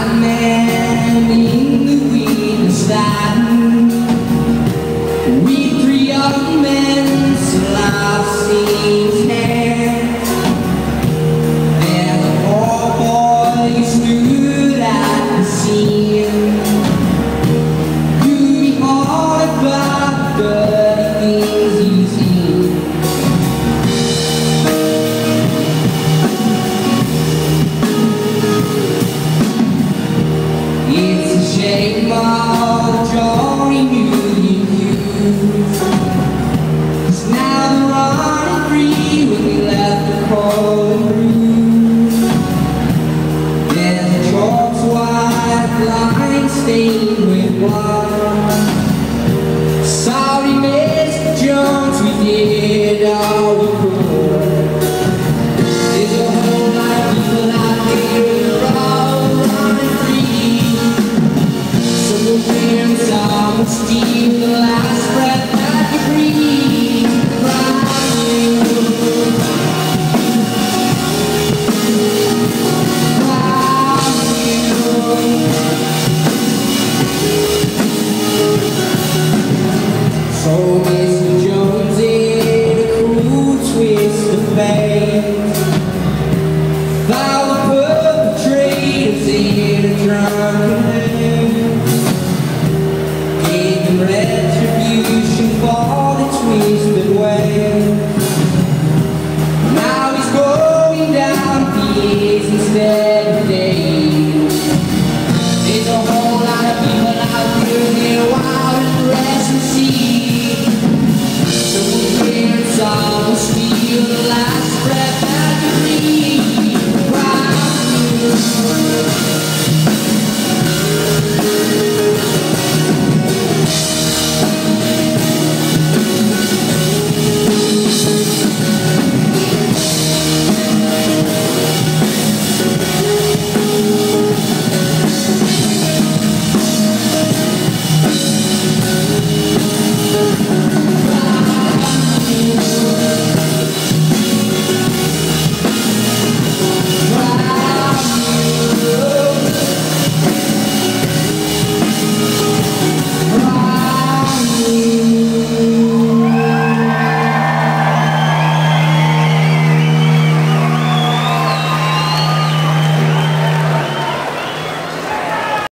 blind man in the witness stand. We three young men, so life seems hand. There's a poor boy who stood at the scene. You be all about the dirty things you've seen. It's a shame all the joy knew you used. 'Cause now they're running free when we left the cold room. There's a chalk's white line stained with blood. Sorry, Mr. Jones, we did all we could. There's a whole lot of people out there who are all running free. Some will win, some will steal the last breath that you breathe. So Mr. Jones, in a cruel twist of fate, found the perpetrators in a drunken haze, gave them retribution for the twisted ways. Now he's going down years instead of days. There's a whole lot of people out there, they're wild and restless sea. Some will win, some will steal the last breath that you breathe.